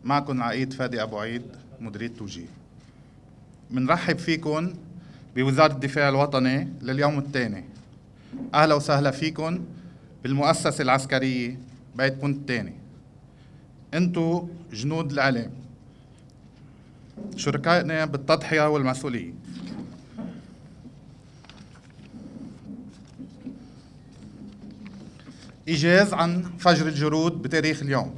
معكم العقيد فادي أبو عيد مديرية توجيه. بنرحب فيكم بوزارة الدفاع الوطني لليوم الثاني. أهلا وسهلا فيكم بالمؤسسة العسكرية بيت بونت الثاني. أنتوا جنود الإعلام، شركائنا بالتضحية والمسؤولية. إيجاز عن فجر الجرود بتاريخ اليوم.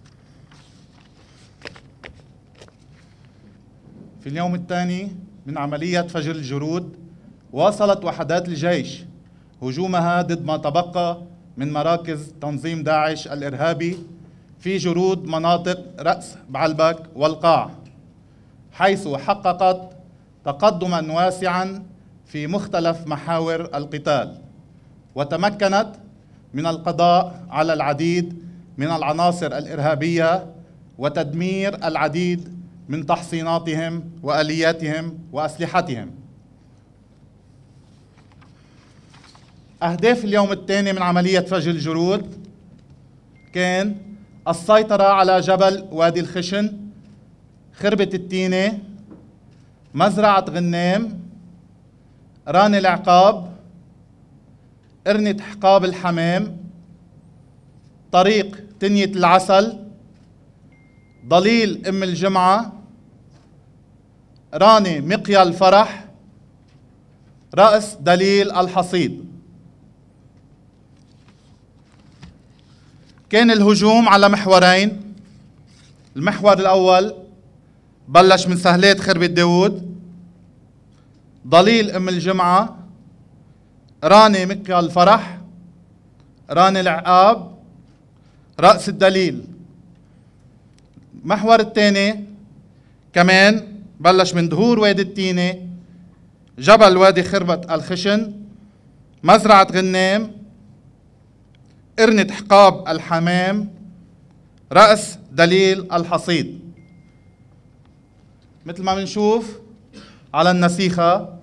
في اليوم الثاني من عملية فجر الجرود، واصلت وحدات الجيش هجومها ضد ما تبقى من مراكز تنظيم داعش الإرهابي في جرود مناطق رأس بعلبك والقاع، حيث حققت تقدما واسعا في مختلف محاور القتال، وتمكنت من القضاء على العديد من العناصر الإرهابية وتدمير العديد من تحصيناتهم وآلياتهم وأسلحتهم. أهداف اليوم الثاني من عملية فجر الجرود كان السيطرة على جبل وادي الخشن، خربة التينة، مزرعة غنام، ران العقاب، قرنة حقاب الحمام، طريق تنية العسل، ضليل أم الجمعة، راني مقيا الفرح، رأس دليل الحصيد. كان الهجوم على محورين. المحور الأول بلش من سهلات خربة داود، ضليل أم الجمعة، راني مقيا الفرح، راني العقاب، رأس الدليل. المحور الثاني كمان بلش من دهور وادي التينة، جبل وادي خربة الخشن، مزرعة غنام، قرنة حقاب الحمام، رأس دليل الحصيد. مثل ما بنشوف على النسيخة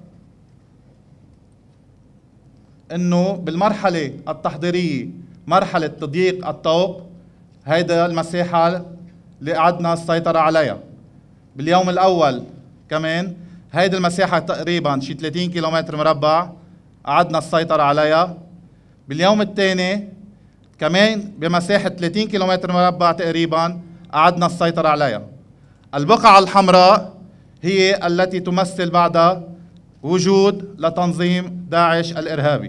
انه بالمرحلة التحضيرية مرحلة تضييق الطوق، هيدا المساحة اللي قعدنا السيطرة عليها. باليوم الأول كمان هيدي المساحة تقريبا شي 30 كيلومتر مربع قعدنا السيطرة عليها. باليوم الثاني كمان بمساحة 30 كيلومتر مربع تقريبا قعدنا السيطرة عليها. البقعة الحمراء هي التي تمثل بعد وجود لتنظيم داعش الإرهابي.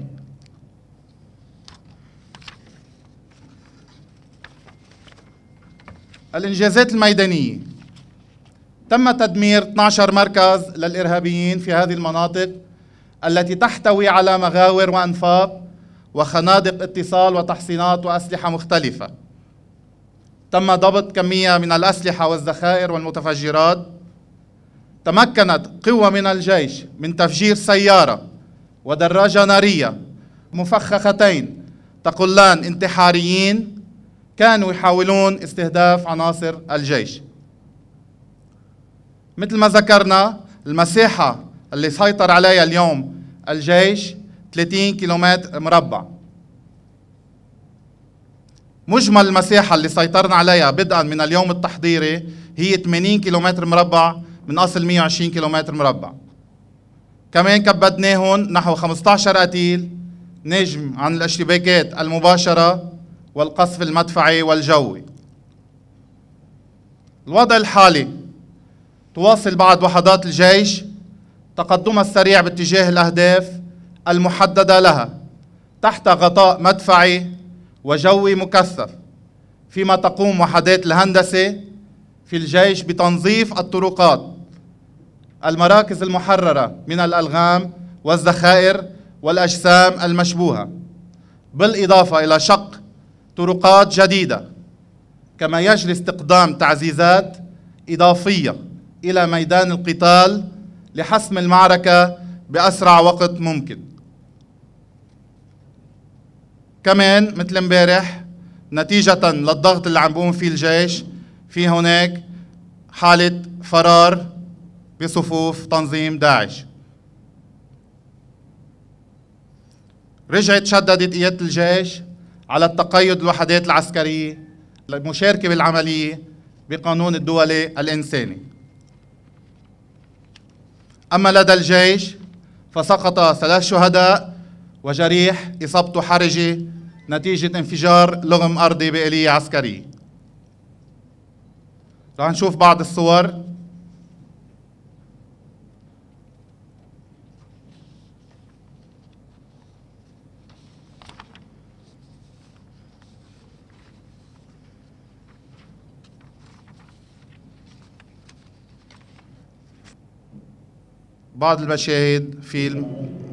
الإنجازات الميدانية: تم تدمير 12 مركز للإرهابيين في هذه المناطق التي تحتوي على مغاور وأنفاق وخنادق اتصال وتحصينات وأسلحة مختلفة. تم ضبط كمية من الأسلحة والذخائر والمتفجرات. تمكنت قوة من الجيش من تفجير سيارة ودراجة نارية مفخختين تقلان انتحاريين كانوا يحاولون استهداف عناصر الجيش. مثل ما ذكرنا، المساحة اللي سيطر عليها اليوم الجيش 30 كيلومتر مربع. مجمل المساحة اللي سيطرنا عليها بدءا من اليوم التحضيري هي 80 كيلومتر مربع من أصل 120 كيلومتر مربع. كمان كبدناهم نحو 15 قتيل ناجم عن الاشتباكات المباشرة والقصف المدفعي والجوي. الوضع الحالي: تواصل بعض وحدات الجيش تقدمها السريع باتجاه الأهداف المحددة لها تحت غطاء مدفعي وجوي مكثف، فيما تقوم وحدات الهندسة في الجيش بتنظيف الطرقات، المراكز المحررة من الألغام والذخائر والأجسام المشبوهة، بالإضافة إلى شق طرقات جديدة. كما يجري استقدام تعزيزات إضافية إلى ميدان القتال لحسم المعركة بأسرع وقت ممكن. كمان مثل امبارح نتيجة للضغط اللي عم بقوم فيه الجيش، في هناك حالة فرار بصفوف تنظيم داعش. رجعت شددت قيادة الجيش على التقيد الوحدات العسكرية للمشاركة بالعملية بقانون الدولي الإنساني. أما لدى الجيش فسقط 3 شهداء وجريح إصابته حرجة نتيجة انفجار لغم أرضي بآلية عسكرية. رح نشوف بعض الصور. بعض المشاهد في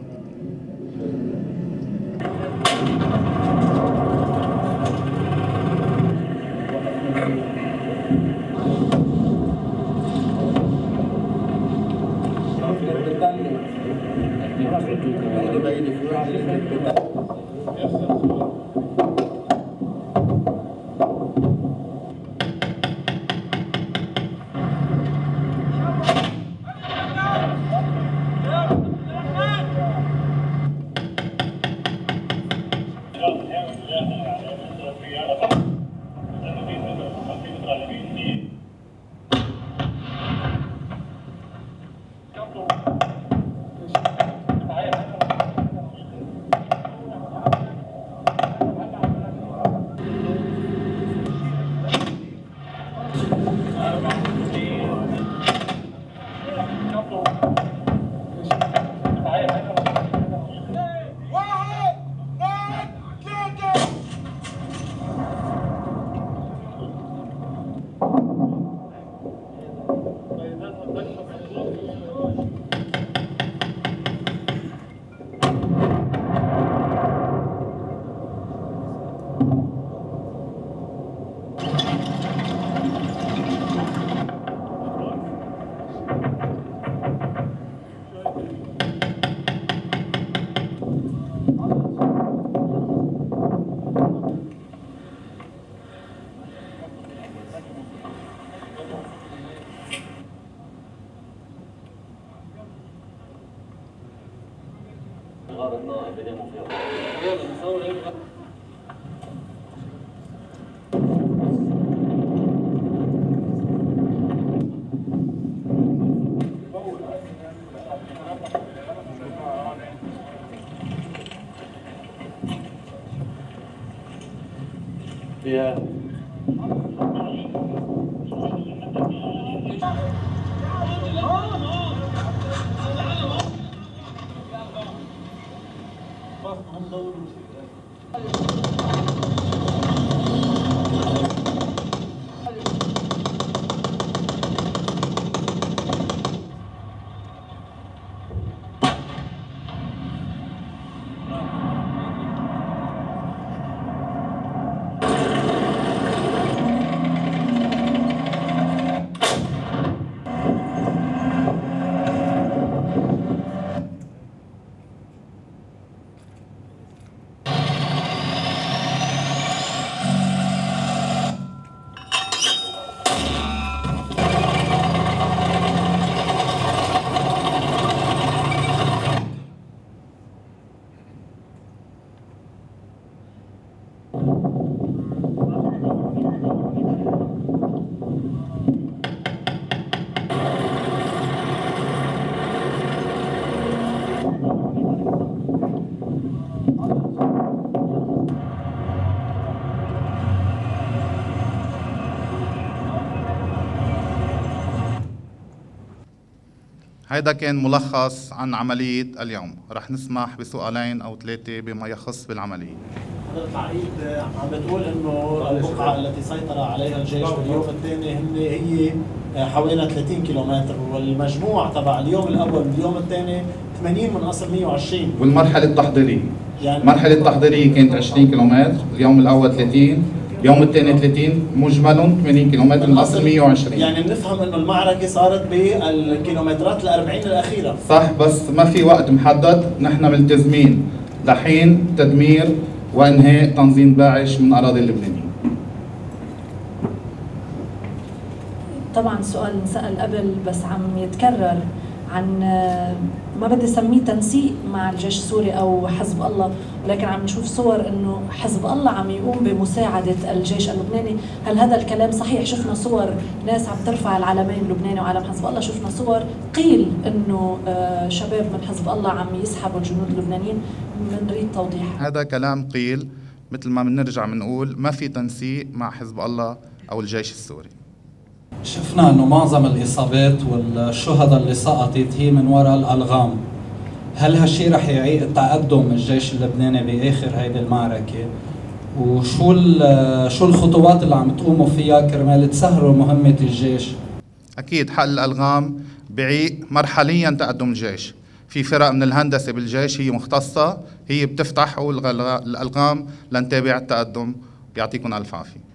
هيدا كان ملخص عن عملية اليوم. رح نسمح بسؤالين أو 3 بما يخص بالعملية. حضرتك العقيد عم بتقول انه البقعة التي سيطر عليها الجيش باليوم الثاني هي حوالي 30 كيلومتر، والمجموع تبع اليوم الاول واليوم الثاني 80 من اصل 120. والمرحلة التحضيرية يعني المرحلة التحضيرية كانت 20 كيلومتر، اليوم الأول 30، اليوم الثاني 30، مجملهم 80 كيلومتر من اصل 120. يعني بنفهم انه المعركة صارت بالكيلومترات ال40 الأخيرة. صح، بس ما في وقت محدد، نحن ملتزمين لحين تدمير وانهاء تنظيم داعش من اراضي اللبنانيين. طبعا سؤال انسأل قبل بس عم يتكرر عن ما بدي اسميه تنسيق مع الجيش السوري او حزب الله، لكن عم نشوف صور انه حزب الله عم يقوم بمساعده الجيش اللبناني. هل هذا الكلام صحيح؟ شفنا صور ناس عم ترفع العلمين اللبناني وعلم حزب الله، شفنا صور قيل انه شباب من حزب الله عم يسحبوا الجنود اللبنانيين. بنريد توضيح. هذا كلام قيل، مثل ما بنرجع بنقول ما في تنسيق مع حزب الله او الجيش السوري. شفنا انه معظم الاصابات والشهداء اللي سقطت هي من وراء الالغام. هل هالشيء رح يعيق تقدم الجيش اللبناني باخر هيدي المعركه؟ وشو الخطوات اللي عم تقوموا فيها كرمال تسهلوا مهمه الجيش؟ اكيد حل الالغام بعيق مرحليا تقدم الجيش. في فرق من الهندسه بالجيش هي مختصه، هي بتفتح الالغام لنتابع التقدم. يعطيكم الف عافيه.